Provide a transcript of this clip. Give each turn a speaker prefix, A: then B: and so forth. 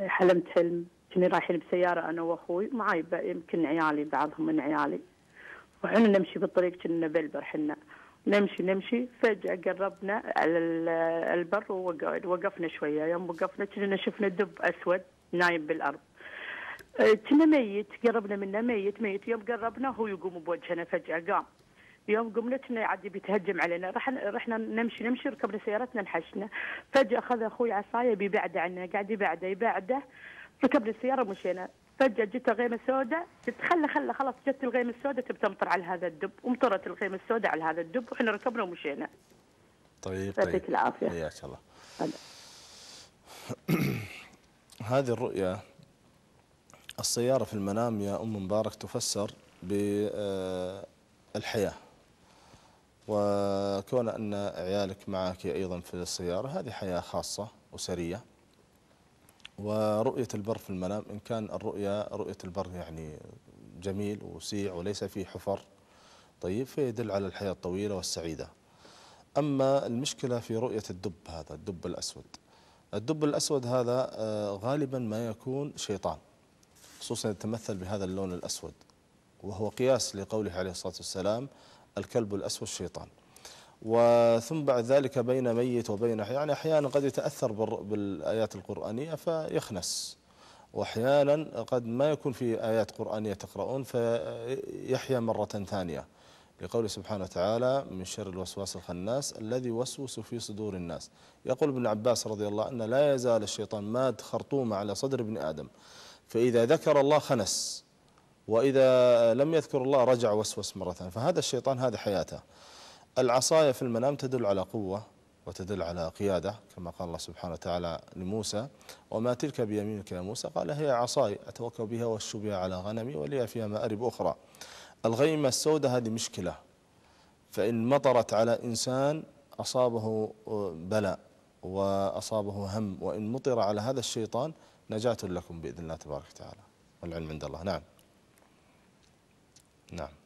A: حلمت حلم كنا رايحين بسيارة أنا وأخوي معاي يمكن عيالي بعضهم من عيالي، وحنا نمشي بالطريق كنا بالبر حنا نمشي فجأة قربنا على البر ووقفنا شوية. يوم وقفنا كنا شفنا دب أسود نايم بالأرض، كنا ميت، قربنا منه ميت. يوم قربنا هو يقوم بوجهنا فجأة قام. يوم قمنا كنا يعدي بيتهجم علينا، رحنا نمشي ركبنا سيارتنا انحشنا. فجأة أخذ أخوي عصاية بيبعد عنا، قاعد يبعده ركبنا السيارة ومشينا. فجأة جت غيمة سوداء، قلت خلاص جت الغيمة السوداء تبي تمطر على هذا الدب، ومطرت الغيمة السوداء على هذا الدب وإحنا ركبنا ومشينا.
B: طيب
A: يعطيك العافية.
B: حياك الله. هذه الرؤيا السيارة في المنام يا أم مبارك تفسر بالحياة، وكون أن عيالك معك أيضا في السيارة هذه حياة خاصة أسرية. ورؤية البر في المنام إن كان رؤية البر يعني جميل وسيع وليس فيه حفر، طيب فيدل على الحياة الطويلة والسعيدة. أما المشكلة في رؤية الدب، هذا الدب الأسود. الدب الأسود هذا غالبا ما يكون شيطان، خصوصا يتمثل بهذا اللون الأسود، وهو قياس لقوله عليه الصلاة والسلام الكلب الأسود شيطان. وثم بعد ذلك بين ميت وبين يعني أحيانا قد يتأثر بالآيات القرآنية فيخنس، وأحيانا قد ما يكون في آيات قرآنية تقرؤون فيحيا مرة ثانية، لقوله سبحانه وتعالى من شر الوسواس الخناس الذي يوسوس في صدور الناس. يقول ابن عباس رضي الله عنه لا يزال الشيطان ماد خرطومة على صدر ابن آدم، فإذا ذكر الله خنس، وإذا لم يذكر الله رجع وسوس مرة ثانية. فهذا الشيطان هذا حياته. العصاية في المنام تدل على قوة وتدل على قيادة، كما قال الله سبحانه وتعالى لموسى وما تلك بيمينك يا موسى، قال هي عصاي أتوكل بها وأشو بها على غنمي ولي فيها مآرب أخرى. الغيمة السوداء هذه مشكلة، فإن مطرت على إنسان أصابه بلاء وأصابه هم، وإن مطر على هذا الشيطان نجاة لكم بإذن الله تبارك وتعالى، والعلم عند الله. نعم.